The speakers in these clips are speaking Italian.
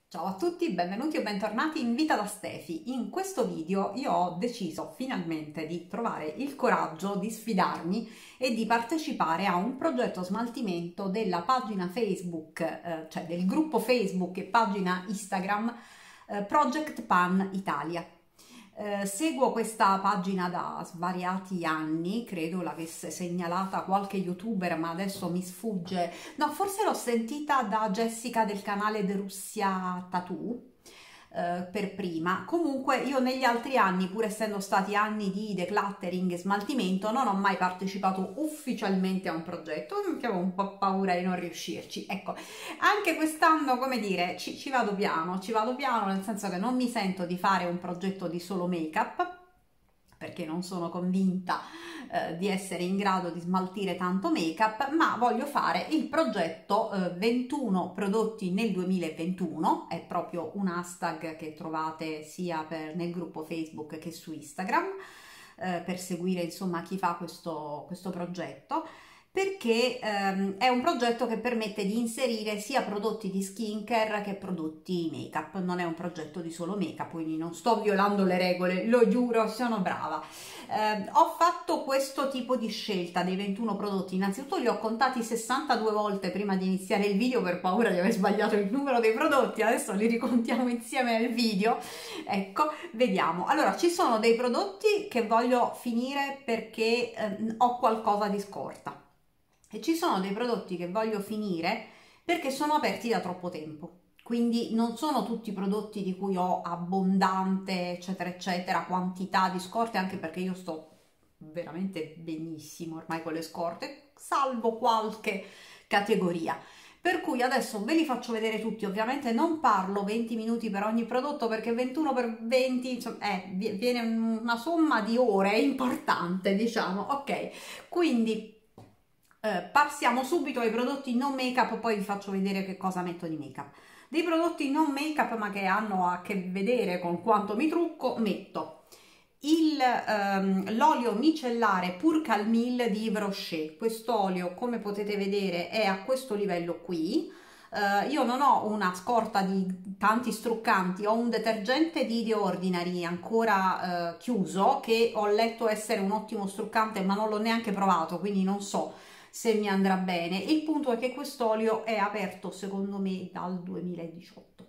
Ciao a tutti, benvenuti o bentornati in Vita da Stefi. In questo video io ho deciso finalmente di trovare il coraggio di sfidarmi e di partecipare a un progetto smaltimento della pagina Facebook, cioè del gruppo Facebook e pagina Instagram Project Pan Italia. Seguo questa pagina da svariati anni, credo l'avesse segnalata qualche youtuber, ma adesso mi sfugge. No, forse l'ho sentita da Jessica del canale The Russia Tattoo per prima. Comunque io negli altri anni, pur essendo stati anni di decluttering e smaltimento, non ho mai partecipato ufficialmente a un progetto perché avevo un po' paura di non riuscirci. Ecco, anche quest'anno, come dire, ci vado piano, nel senso che non mi sento di fare un progetto di solo make-up, perché non sono convinta di essere in grado di smaltire tanto make-up, ma voglio fare il progetto 21 prodotti nel 2021, è proprio un hashtag che trovate sia nel gruppo Facebook che su Instagram, per seguire insomma chi fa questo progetto, perché è un progetto che permette di inserire sia prodotti di skincare che prodotti make-up. Non è un progetto di solo make-up, quindi non sto violando le regole, lo giuro, sono brava. Ho fatto questo tipo di scelta dei 21 prodotti. Innanzitutto li ho contati 62 volte prima di iniziare il video per paura di aver sbagliato il numero dei prodotti. Adesso li ricontiamo insieme nel video. Ecco, vediamo. Allora, ci sono dei prodotti che voglio finire perché ho qualcosa di scorta. E ci sono dei prodotti che voglio finire perché sono aperti da troppo tempo, quindi non sono tutti prodotti di cui ho abbondante eccetera eccetera quantità di scorte, anche perché io sto veramente benissimo ormai con le scorte, salvo qualche categoria. Per cui adesso ve li faccio vedere tutti. Ovviamente non parlo 20 minuti per ogni prodotto, perché 21 per 20 insomma, viene una somma di ore importante, diciamo. Ok, quindi passiamo subito ai prodotti non make up, poi vi faccio vedere che cosa metto di make up. Dei prodotti non make up ma che hanno a che vedere con quanto mi trucco, metto l'olio micellare Pur Calmil di Yves Rocher. Questo olio, come potete vedere, è a questo livello qui. Io non ho una scorta di tanti struccanti, ho un detergente di The Ordinary ancora chiuso, che ho letto essere un ottimo struccante ma non l'ho neanche provato, quindi non so se mi andrà bene. Il punto è che quest'olio è aperto secondo me dal 2018,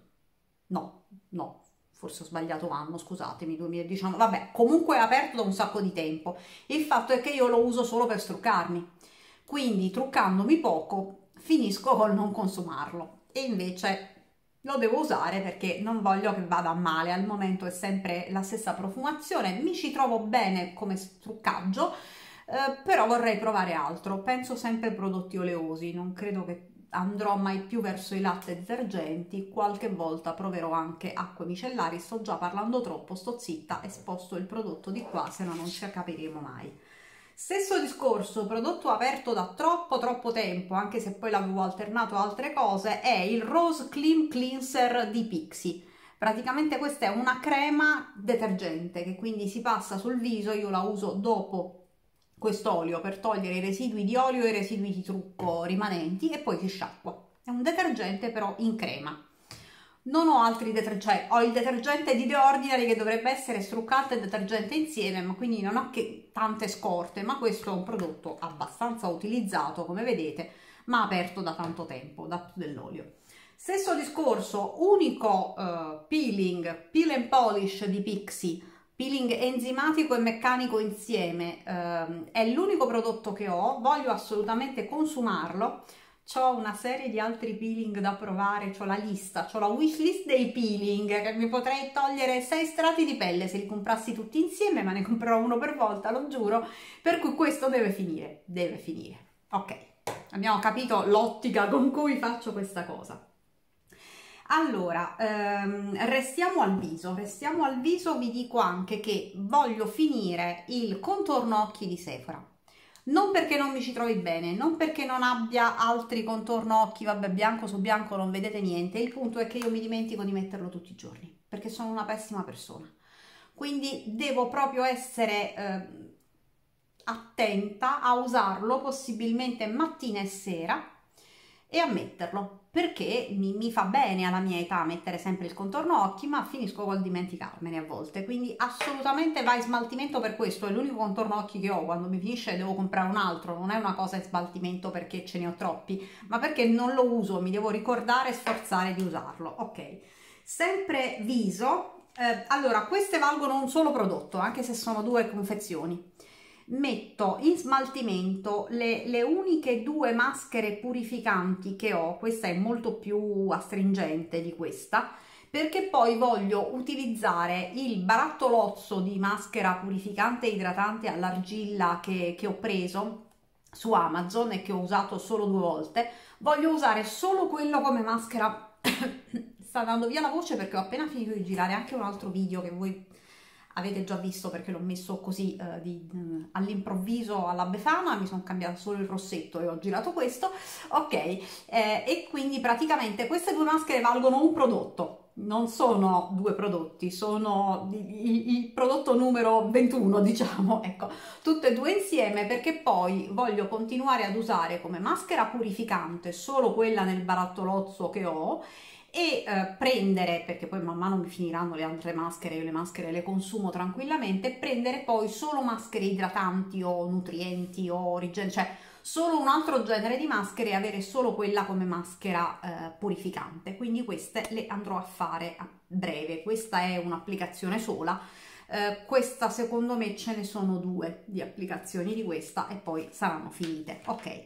no, forse ho sbagliato anno, scusatemi, 2019, vabbè, comunque è aperto da un sacco di tempo. Il fatto è che io lo uso solo per struccarmi, quindi truccandomi poco finisco col non consumarlo, e invece lo devo usare perché non voglio che vada a male. Al momento è sempre la stessa profumazione, mi ci trovo bene come struccaggio, però vorrei provare altro. Penso sempre prodotti oleosi, non credo che andrò mai più verso i latte detergenti. Qualche volta proverò anche acque micellari. Sto già parlando troppo, sto zitta e sposto il prodotto di qua, se no non ci capiremo mai. Stesso discorso, prodotto aperto da troppo tempo, anche se poi l'avevo alternato a altre cose, è il Rose Clean Cleanser di Pixi. Praticamente questa è una crema detergente che quindi si passa sul viso. Io la uso dopo quest'olio per togliere i residui di olio e i residui di trucco rimanenti, e poi si sciacqua. È un detergente però in crema. Non ho altri detergenti, cioè ho il detergente di The Ordinary che dovrebbe essere struccante e detergente insieme, ma quindi non ho che tante scorte, ma questo è un prodotto abbastanza utilizzato, come vedete, ma aperto da tanto tempo, da più dell'olio. Stesso discorso, unico peeling, Peel and Polish di Pixi, peeling enzimatico e meccanico insieme, è l'unico prodotto che ho, voglio assolutamente consumarlo. C'ho una serie di altri peeling da provare, c'ho la lista, c'ho la wish list dei peeling, che mi potrei togliere 6 strati di pelle se li comprassi tutti insieme, ma ne comprerò uno per volta, lo giuro, per cui questo deve finire, deve finire. Ok, abbiamo capito l'ottica con cui faccio questa cosa. Allora, restiamo al viso, vi dico anche che voglio finire il contorno occhi di Sephora. Non perché non mi ci trovi bene, non perché non abbia altri contorno occhi, vabbè, bianco su bianco non vedete niente, il punto è che io mi dimentico di metterlo tutti i giorni, perché sono una pessima persona. Quindi devo proprio essere attenta a usarlo, possibilmente mattina e sera, e a metterlo. perché mi fa bene alla mia età mettere sempre il contorno occhi, ma finisco col dimenticarmene a volte, quindi assolutamente va in smaltimento per questo, è l'unico contorno occhi che ho, quando mi finisce devo comprare un altro, non è una cosa in smaltimento perché ce ne ho troppi, ma perché non lo uso, mi devo ricordare e sforzare di usarlo. Ok, sempre viso, allora queste valgono un solo prodotto, anche se sono due confezioni. Metto in smaltimento le uniche due maschere purificanti che ho, questa è molto più astringente di questa, perché poi voglio utilizzare il barattolozzo di maschera purificante e idratante all'argilla che ho preso su Amazon e che ho usato solo 2 volte. Voglio usare solo quello come maschera. Sta andando via la voce perché ho appena finito di girare anche un altro video che voi avete già visto perché l'ho messo così all'improvviso alla Befana, mi sono cambiato solo il rossetto e ho girato questo, ok, e quindi praticamente queste due maschere valgono un prodotto, non sono due prodotti, sono il prodotto numero 21, diciamo, ecco, tutte e due insieme, perché poi voglio continuare ad usare come maschera purificante solo quella nel barattolozzo che ho, e prendere, perché poi man mano mi finiranno le altre maschere, io le maschere le consumo tranquillamente, prendere poi solo maschere idratanti o nutrienti o cioè solo un altro genere di maschere e avere solo quella come maschera purificante. Quindi queste le andrò a fare a breve, questa è un'applicazione sola, questa secondo me ce ne sono 2 di applicazioni di questa e poi saranno finite. Ok,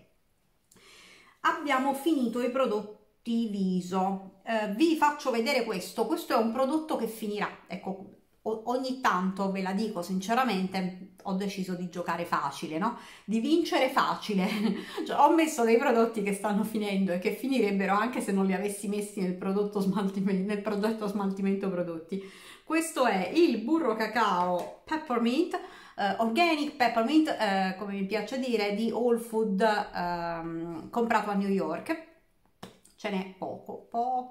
abbiamo finito i prodotti viso. Vi faccio vedere questo è un prodotto che finirà, ecco, ogni tanto ve la dico sinceramente, ho deciso di giocare facile, no? Di vincere facile. Cioè, ho messo dei prodotti che stanno finendo e che finirebbero anche se non li avessi messi nel prodotto smaltimento, nel progetto smaltimento prodotti. Questo è il burro cacao peppermint, organic peppermint, come mi piace dire, di Whole Food, comprato a New York. Ce n'è poco,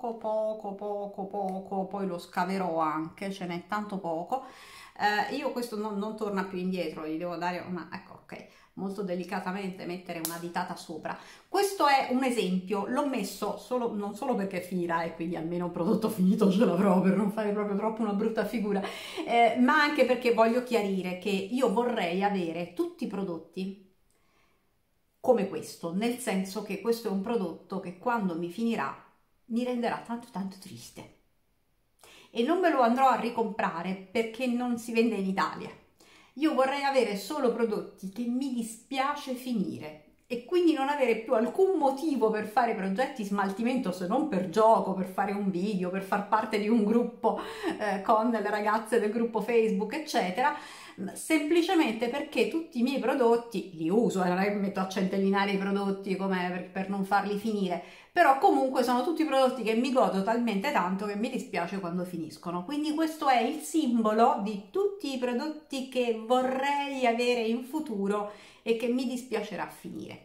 poi lo scaverò anche, ce n'è tanto poco. Io questo non torna più indietro, gli devo dare una, ecco, ok, molto delicatamente mettere una ditata sopra. Questo è un esempio, l'ho messo non solo perché finirà e quindi almeno un prodotto finito ce l'avrò per non fare proprio troppo una brutta figura, ma anche perché voglio chiarire che io vorrei avere tutti i prodotti come questo, nel senso che questo è un prodotto che quando mi finirà mi renderà tanto triste e non me lo andrò a ricomprare perché non si vende in Italia. Io vorrei avere solo prodotti che mi dispiace finire e quindi non avere più alcun motivo per fare progetti smaltimento se non per gioco, per fare un video, per far parte di un gruppo con le ragazze del gruppo Facebook, eccetera, semplicemente perché tutti i miei prodotti li uso, non è che mi metto a centellinare i prodotti come per non farli finire, però comunque sono tutti prodotti che mi godo talmente tanto che mi dispiace quando finiscono. Quindi questo è il simbolo di tutti i prodotti che vorrei avere in futuro e che mi dispiacerà finire.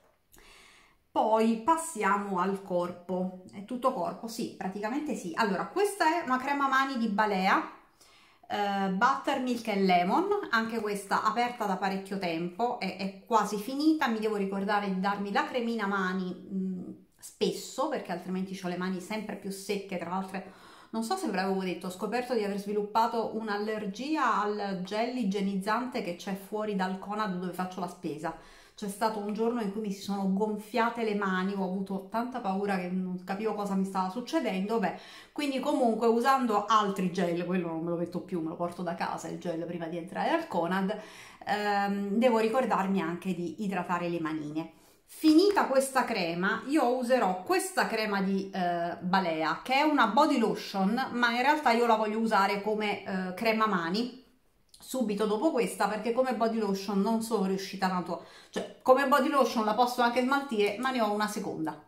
Poi passiamo al corpo, è tutto corpo? Sì, praticamente sì. Allora, questa è una crema mani di Balea, Buttermilk and Lemon, anche questa aperta da parecchio tempo, è quasi finita, mi devo ricordare di darmi la cremina mani spesso, perché altrimenti ho le mani sempre più secche. Tra l'altro, non so se ve l'avevo detto, ho scoperto di aver sviluppato un'allergia al gel igienizzante che c'è fuori dal Conad dove faccio la spesa. C'è stato un giorno in cui mi si sono gonfiate le mani, ho avuto tanta paura che non capivo cosa mi stava succedendo. Beh, quindi comunque usando altri gel, quello non me lo metto più, me lo porto da casa il gel prima di entrare al Conad, devo ricordarmi anche di idratare le manine. Finita questa crema, io userò questa crema di Balea, che è una body lotion, ma in realtà io la voglio usare come crema mani subito dopo questa, perché come body lotion non sono riuscita tanto, cioè come body lotion la posso anche smaltire, ma ne ho una seconda.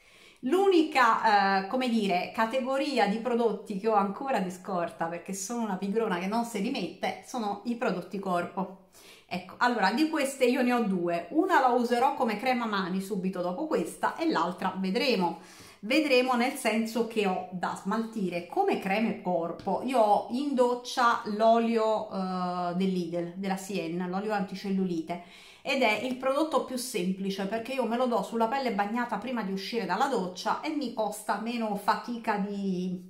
L'unica, come dire, categoria di prodotti che ho ancora di scorta, perché sono una pigrona che non si rimette, sono i prodotti corpo. Ecco, allora di queste io ne ho 2, una la userò come crema mani subito dopo questa e l'altra vedremo nel senso che ho da smaltire come creme corpo. Io ho in doccia l'olio del Lidl, della Sienne, l'olio anticellulite, ed è il prodotto più semplice perché io me lo do sulla pelle bagnata prima di uscire dalla doccia e mi costa meno fatica di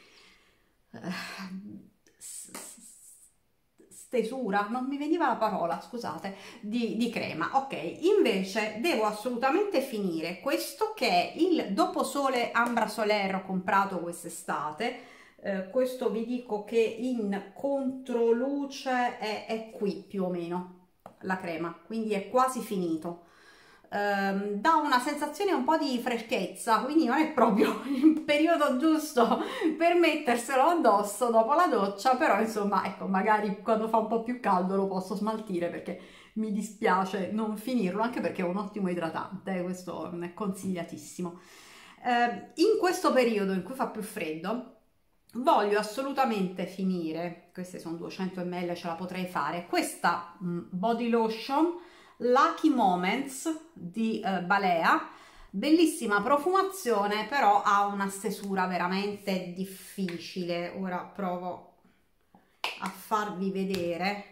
stesura, non mi veniva la parola, scusate, di crema. Ok, invece devo assolutamente finire questo che è il Doposole Ambra Solaire, ho comprato quest'estate. Questo vi dico che in controluce è qui più o meno la crema, quindi è quasi finito. Dà una sensazione un po' di freschezza, quindi non è proprio il periodo giusto per metterselo addosso dopo la doccia, però insomma ecco, magari quando fa un po' più caldo lo posso smaltire perché mi dispiace non finirlo, anche perché è un ottimo idratante, questo è consigliatissimo. In questo periodo in cui fa più freddo voglio assolutamente finire, queste sono 200 ml, ce la potrei fare, questa body lotion Lucky Moments di Balea, bellissima profumazione, però ha una stesura veramente difficile. Ora provo a farvi vedere,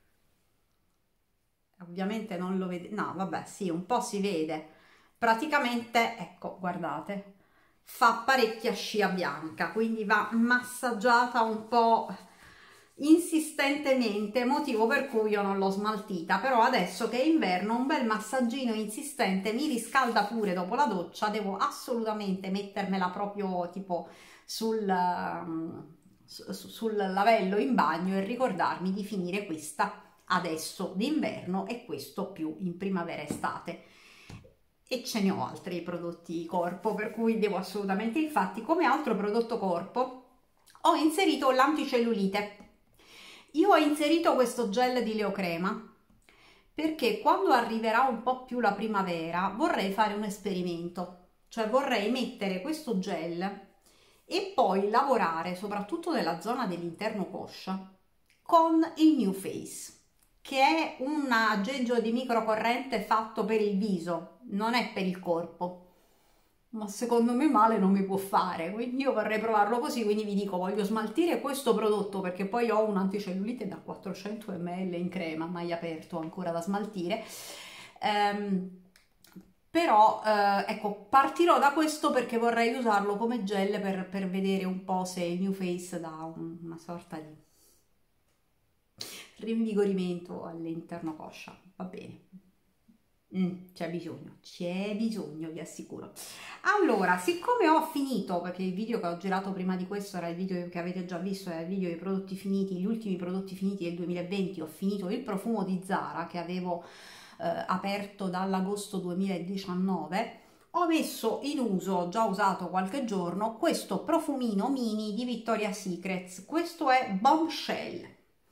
ovviamente non lo vedete, no vabbè sì, un po' si vede, praticamente ecco guardate, fa parecchia scia bianca, quindi va massaggiata un po' insistentemente, motivo per cui io non l'ho smaltita, però adesso che è inverno un bel massaggino insistente mi riscalda pure dopo la doccia, devo assolutamente mettermela proprio tipo sul lavello in bagno e ricordarmi di finire questa adesso d'inverno e questo più in primavera estate. E ce ne ho altri prodotti corpo, per cui devo assolutamente, infatti come altro prodotto corpo ho inserito l'anticellulite. Io ho inserito questo gel di Leocrema perché quando arriverà un po' più la primavera vorrei fare un esperimento, cioè vorrei mettere questo gel e poi lavorare soprattutto nella zona dell'interno coscia con il New Face, che è un aggeggio di microcorrente fatto per il viso, non è per il corpo, ma secondo me male non mi può fare, quindi io vorrei provarlo così, quindi vi dico voglio smaltire questo prodotto perché poi ho un anticellulite da 400 ml in crema, mai aperto, ancora da smaltire, però ecco, partirò da questo perché vorrei usarlo come gel per vedere un po' se il New Face dà una sorta di rinvigorimento all'interno coscia, va bene. C'è bisogno, vi assicuro. Allora, siccome ho finito, perché il video che ho girato prima di questo era il video che avete già visto, era il video dei prodotti finiti, gli ultimi prodotti finiti del 2020, ho finito il profumo di Zara che avevo aperto dall'agosto 2019, ho messo in uso, ho già usato qualche giorno, questo profumino mini di Victoria's Secret. Questo è Bombshell,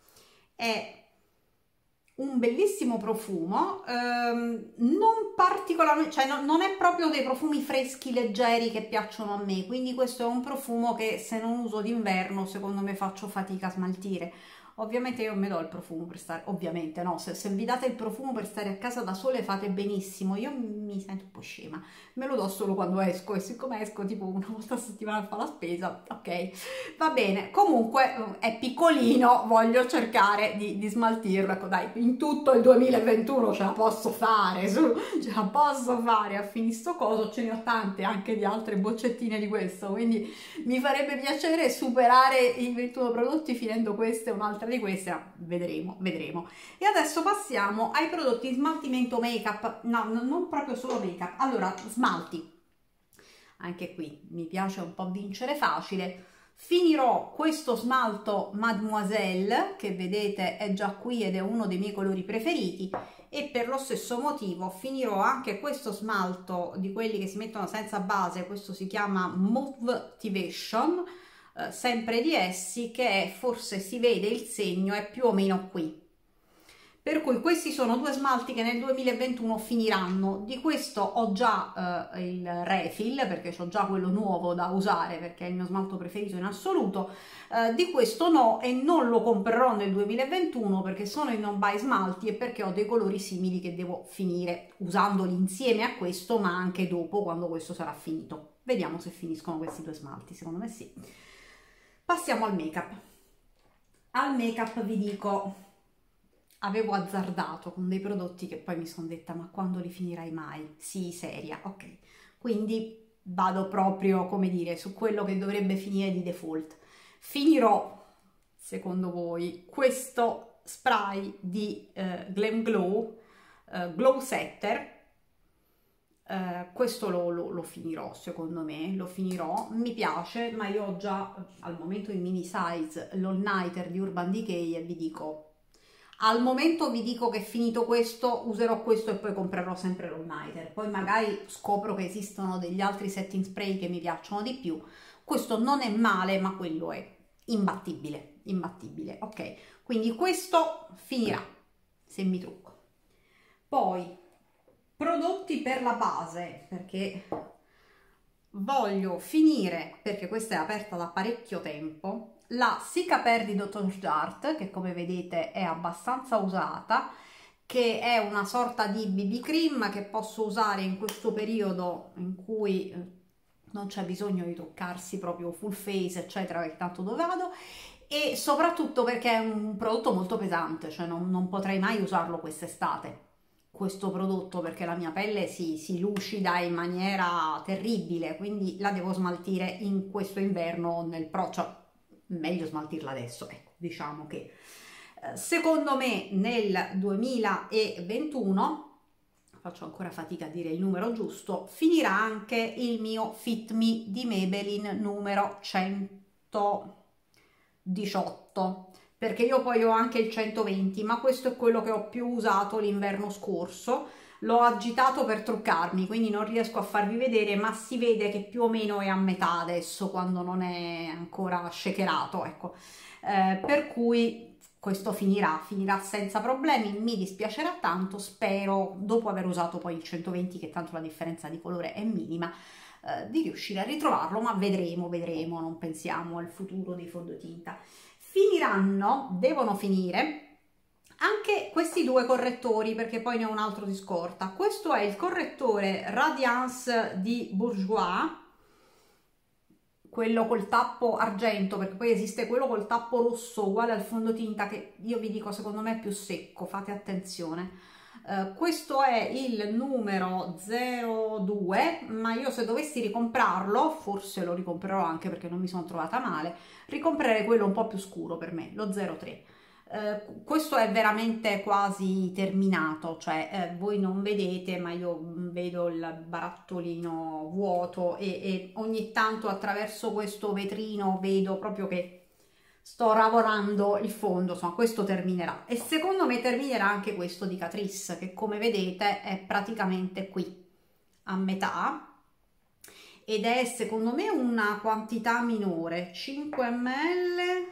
è un bellissimo profumo, non particolarmente, cioè non è proprio dei profumi freschi leggeri che piacciono a me, quindi questo è un profumo che se non uso d'inverno secondo me faccio fatica a smaltire. Ovviamente io mi do il profumo per stare, ovviamente no, se vi date il profumo per stare a casa da sole fate benissimo, io mi sento un po' scema, me lo do solo quando esco e siccome esco tipo una volta a settimana a fare la spesa, ok, va bene, comunque è piccolino, voglio cercare di smaltirlo, ecco dai, in tutto il 2021 ce la posso fare, ce la posso fare a finire sto coso, ce ne ho tante anche di altre boccettine di questo, quindi mi farebbe piacere superare i 21 prodotti finendo queste e un'altra di queste, ma vedremo. E adesso passiamo ai prodotti di smaltimento make up, no, non proprio solo make up, allora smalti, anche qui mi piace un po' vincere facile. Finirò questo smalto Mademoiselle che vedete è già qui ed è uno dei miei colori preferiti, e per lo stesso motivo finirò anche questo smalto di quelli che si mettono senza base, questo si chiama Motivation, sempre di essi, che è, forse si vede il segno, è più o meno qui. Per cui questi sono due smalti che nel 2021 finiranno. Di questo ho già il refill perché ho già quello nuovo da usare perché è il mio smalto preferito in assoluto. Di questo no, e non lo comprerò nel 2021 perché sono in non buy smalti e perché ho dei colori simili che devo finire usandoli insieme a questo, ma anche dopo quando questo sarà finito. Vediamo se finiscono questi due smalti, secondo me sì. Passiamo al make up. Al make up vi dico, avevo azzardato con dei prodotti che poi mi sono detta ma quando li finirai mai? Sì, seria, ok. Quindi vado proprio, come dire, su quello che dovrebbe finire di default. Finirò, secondo voi, questo spray di Glam Glow, Glow Setter. Questo lo finirò, secondo me, lo finirò, mi piace, ma io ho già al momento in mini size l'All Nighter di Urban Decay e vi dico, al momento vi dico che finito questo userò questo e poi comprerò sempre l'All Nighter, poi magari scopro che esistono degli altri setting spray che mi piacciono di più. Questo non è male, ma quello è imbattibile, imbattibile, ok? Quindi questo finirà se mi trucco. Poi prodotti per la base, perché voglio finire, perché questa è aperta da parecchio tempo, la Cicapair di Dr. Jart, che come vedete è abbastanza usata, che è una sorta di BB cream che posso usare in questo periodo in cui non c'è bisogno di toccarsi proprio full face eccetera, perché tanto dove vado, e soprattutto perché è un prodotto molto pesante, cioè non potrei mai usarlo quest'estate questo prodotto, perché la mia pelle si lucida in maniera terribile, quindi la devo smaltire in questo inverno cioè meglio smaltirla adesso, ecco, diciamo che secondo me nel 2021, faccio ancora fatica a dire il numero giusto, finirà anche il mio Fit Me di Maybelline numero 118, perché io poi ho anche il 120, ma questo è quello che ho più usato l'inverno scorso. L'ho agitato per truccarmi, quindi non riesco a farvi vedere, ma si vede che più o meno è a metà adesso, quando non è ancora shakerato, ecco. Per cui questo finirà senza problemi, mi dispiacerà tanto, spero, dopo aver usato poi il 120, che tanto la differenza di colore è minima, di riuscire a ritrovarlo, ma vedremo, non pensiamo al futuro dei fondotinta. Devono finire anche questi due correttori, perché poi ne ho un altro di scorta. Questo è il correttore Radiance di Bourjois, quello col tappo argento, perché poi esiste quello col tappo rosso uguale al fondotinta, che io vi dico secondo me è più secco, fate attenzione. Questo è il numero 02, ma io se dovessi ricomprarlo, forse lo ricomprerò anche perché non mi sono trovata male, ricomprerei quello un po' più scuro per me, lo 03. Questo è veramente quasi terminato, cioè voi non vedete, ma io vedo il barattolino vuoto e ogni tanto attraverso questo vetrino vedo proprio che sto lavorando il fondo, insomma questo terminerà, e secondo me terminerà anche questo di Catrice, che come vedete è praticamente qui a metà, ed è secondo me una quantità minore, 5 ml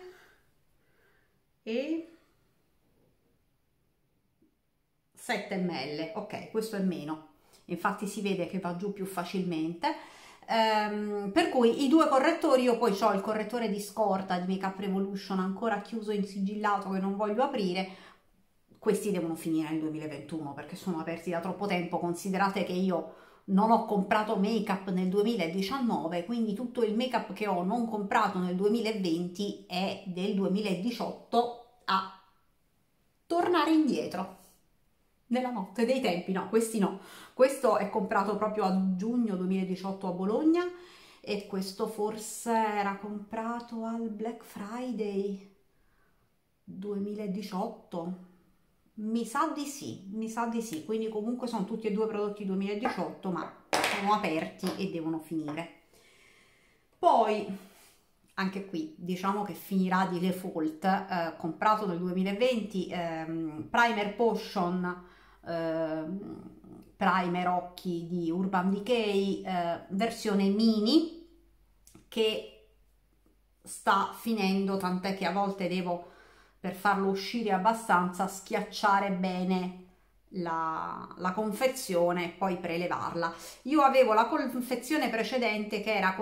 e 7 ml, ok, questo è meno, infatti si vede che va giù più facilmente. Per cui i due correttori, io poi ho il correttore di scorta di Make Up Revolution ancora chiuso in sigillato che non voglio aprire, questi devono finire nel 2021 perché sono aperti da troppo tempo. Considerate che io non ho comprato make up nel 2019, quindi tutto il make up che ho non comprato nel 2020 è del 2018 a tornare indietro nella notte dei tempi. No, questi no, questo è comprato proprio a giugno 2018 a Bologna, e questo forse era comprato al Black Friday 2018, mi sa di sì, quindi comunque sono tutti e due prodotti 2018, ma sono aperti e devono finire. Poi anche qui diciamo che finirà di default, comprato nel 2020, Primer Potion, primer occhi di Urban Decay, versione mini, che sta finendo, tant'è che a volte devo, per farlo uscire abbastanza, schiacciare bene la confezione e poi prelevarla. Io avevo la confezione precedente che era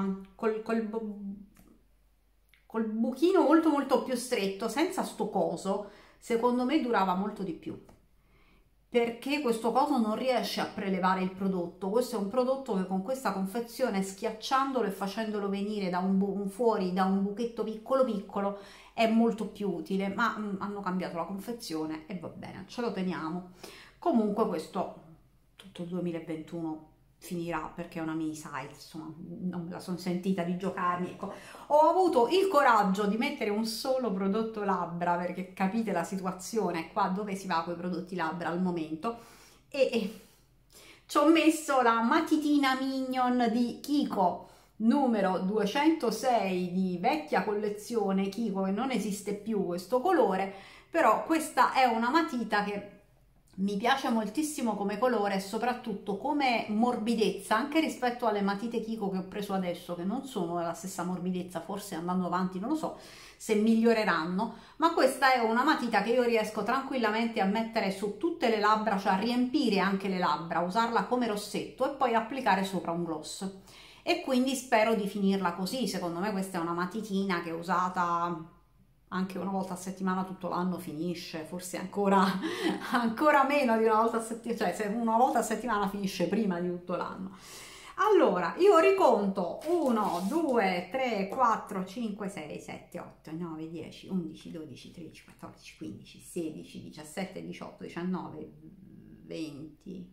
col buchino molto più stretto, senza sto coso, secondo me durava molto di più. perché questo coso non riesce a prelevare il prodotto. Questo è un prodotto che con questa confezione, schiacciandolo e facendolo venire da fuori da un buchetto piccolo piccolo, è molto più utile, ma hanno cambiato la confezione e va bene, ce lo teniamo. Comunque questo tutto il 2021 finirà perché è una mini size, insomma non me la sono sentita di giocarmi, ecco. Ho avuto il coraggio di mettere un solo prodotto labbra, perché capite la situazione qua dove si va con i prodotti labbra al momento, e ci ho messo la matitina Minion di Kiko numero 206 di vecchia collezione Kiko, che non esiste più questo colore, però questa è una matita che mi piace moltissimo come colore e soprattutto come morbidezza, anche rispetto alle matite Kiko che ho preso adesso, che non sono della stessa morbidezza, forse andando avanti non lo so se miglioreranno, ma questa è una matita che io riesco tranquillamente a mettere su tutte le labbra, cioè a riempire anche le labbra, usarla come rossetto e poi applicare sopra un gloss. E quindi spero di finirla così. Secondo me questa è una matitina che usata anche una volta a settimana tutto l'anno finisce, forse ancora, ancora meno di una volta a settimana, cioè se una volta a settimana finisce prima di tutto l'anno. Allora, io riconto 1, 2, 3, 4, 5, 6, 7, 8, 9, 10, 11, 12, 13, 14, 15, 16, 17, 18, 19, 20...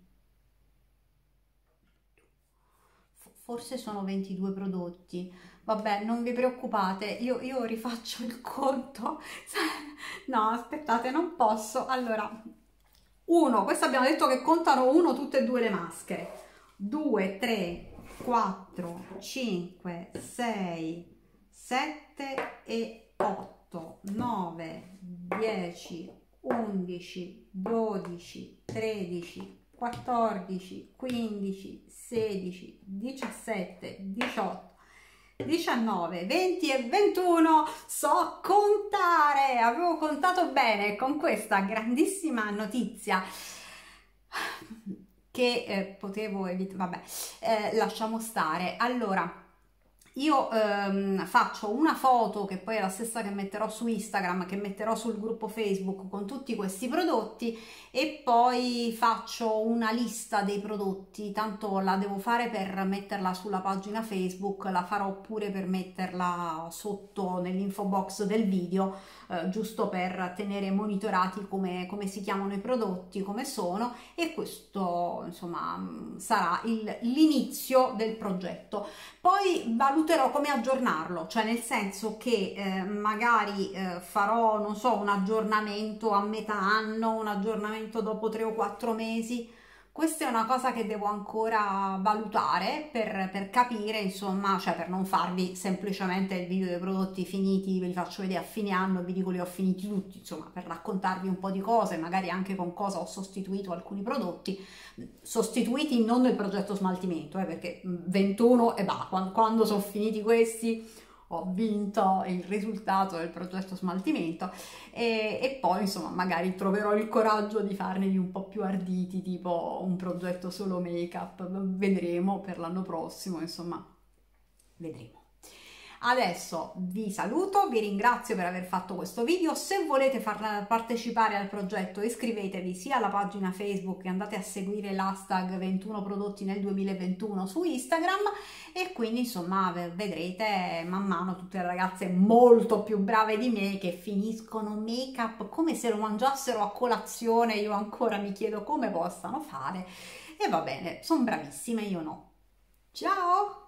Forse sono 22 prodotti. Vabbè, non vi preoccupate, io rifaccio il conto. No, aspettate, non posso. Allora, 1, questo abbiamo detto che contano 1 tutte e due le maschere. 2, 3, 4, 5, 6, 7 e 8, 9, 10, 11, 12, 13, 14, 15, 16, 17, 18, 19, 20 e 21. So contare, avevo contato bene con questa grandissima notizia che potevo evitare. Vabbè, lasciamo stare. Allora, io faccio una foto che poi è la stessa che metterò su Instagram, che metterò sul gruppo Facebook con tutti questi prodotti, e poi faccio una lista dei prodotti, tanto la devo fare per metterla sulla pagina Facebook, la farò pure per metterla sotto nell'info box del video, giusto per tenere monitorati come si chiamano i prodotti, come sono, e questo insomma sarà l'inizio del progetto. Poi valuterò come aggiornarlo, cioè nel senso che magari farò, non so, un aggiornamento a metà anno, un aggiornamento dopo 3 o 4 mesi. Questa è una cosa che devo ancora valutare per capire, insomma, cioè per non farvi semplicemente il video dei prodotti finiti, ve li faccio vedere a fine anno e vi dico li ho finiti tutti, insomma, per raccontarvi un po' di cose, magari anche con cosa ho sostituito alcuni prodotti, sostituiti non nel progetto smaltimento, perché 21 e va, quando sono finiti questi ho vinto il risultato del progetto smaltimento, e poi insomma magari troverò il coraggio di farne un po' più arditi, tipo un progetto solo make up, vedremo per l'anno prossimo, insomma vedremo. Adesso vi saluto, vi ringrazio per aver fatto questo video. Se volete partecipare al progetto, iscrivetevi sia alla pagina Facebook e andate a seguire l'hashtag 21 prodotti nel 2021 su Instagram, e quindi insomma vedrete man mano tutte le ragazze molto più brave di me che finiscono make up come se lo mangiassero a colazione. Io ancora mi chiedo come possano fare, e va bene, sono bravissime, io no. Ciao!